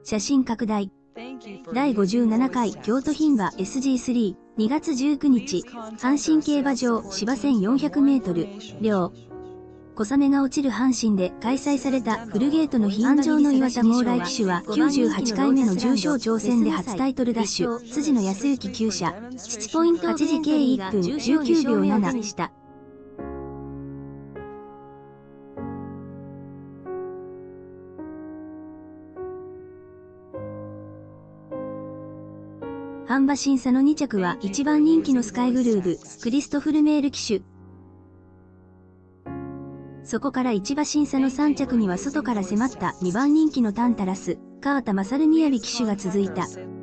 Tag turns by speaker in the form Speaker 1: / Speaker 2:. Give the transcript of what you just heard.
Speaker 1: 写真拡大。第57回京都牝馬 SG3、2月19日、阪神競馬場芝1400メートル、両。小雨が落ちる阪神で開催されたフルゲートの牝馬場の岩田猛来騎手は98回目の重賞挑戦で初タイトルダッシュ、辻野康之厩舎、7ポイント8時計1分19秒7した。阪馬審査の2着は1番人気のスカイグルーブ、クリストフルメール騎手。そこから1馬審査の3着には外から迫った2番人気のタンタラス、川田勝雅騎手が続いた。